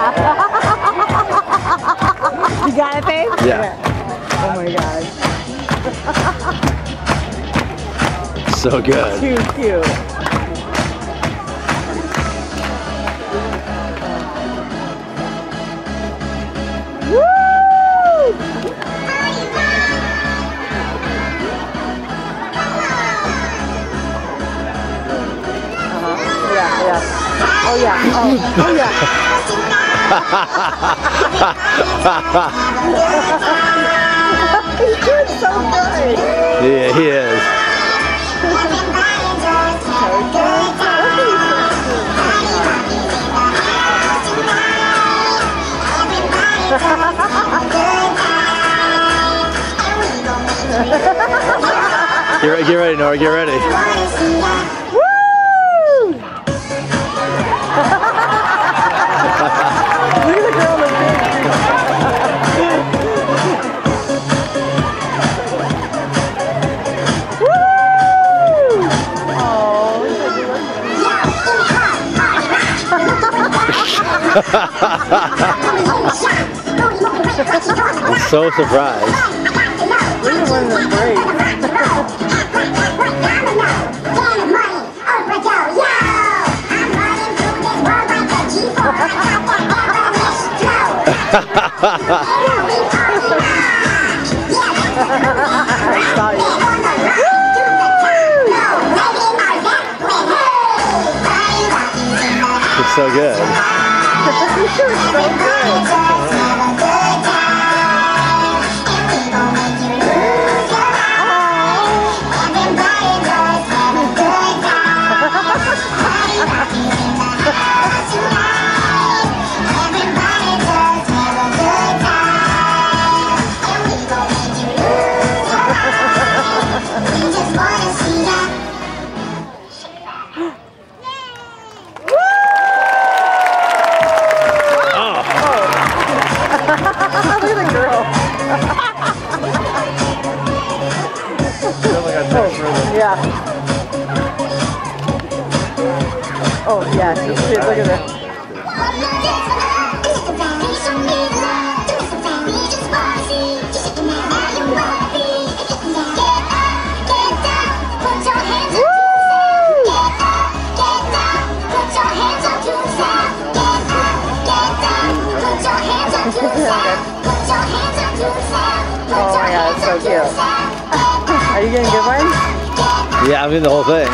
You got it, babe? Yeah. Oh my gosh. So good. Too cute. Woo! Yeah. Oh yeah. Oh yeah. He's doing so good. Yeah, he is. Get ready, Nora. Get ready. Woo! Look at the girl in the I'm so surprised. Look at one of the braids. It's so good. You're so good. Yeah. Oh, yeah, she's cute. Look at that. Oh my god, it's so cute. Are you getting good ones? Yeah, I'm in the whole thing.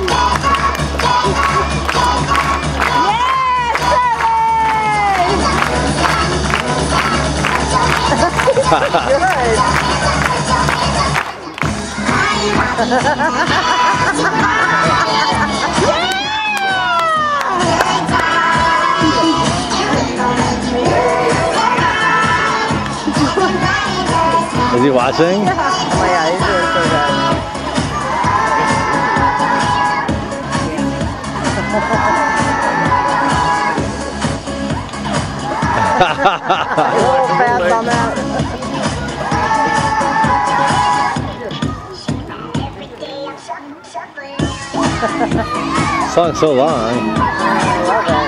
Is he watching? Oh my god, he's doing so good. A little fast on that. Song's so long. I love it.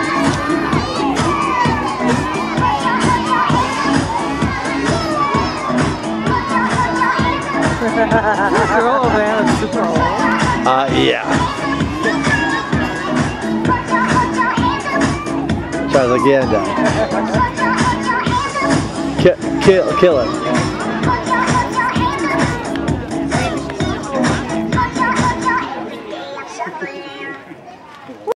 Girl over there is super old. Yeah. Tries again, Dad. Kill it.